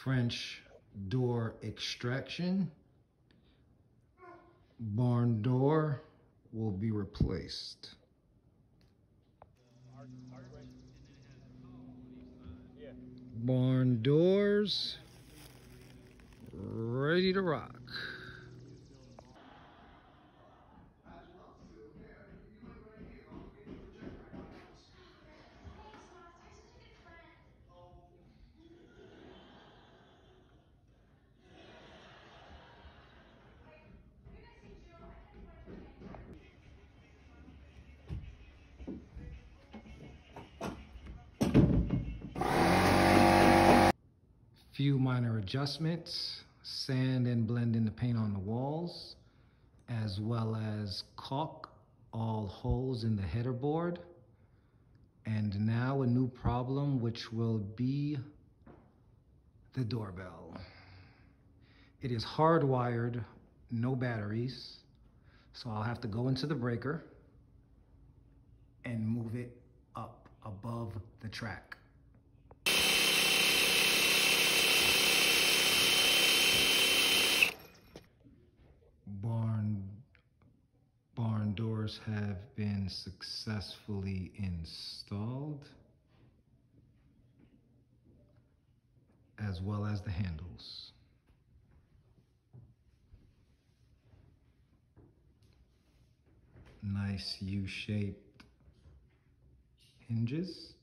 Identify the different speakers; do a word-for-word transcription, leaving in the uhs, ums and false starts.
Speaker 1: French door extraction. Barn door will be replaced. Barn doors ready to rock. Few minor adjustments, sand and blend in the paint on the walls, as well as caulk all holes in the header board. And now a new problem, which will be the doorbell. It is hardwired, no batteries, so I'll have to go into the breaker and move it up above the track. Barn, barn doors have been successfully installed, as well as the handles. Nice U-shaped hinges.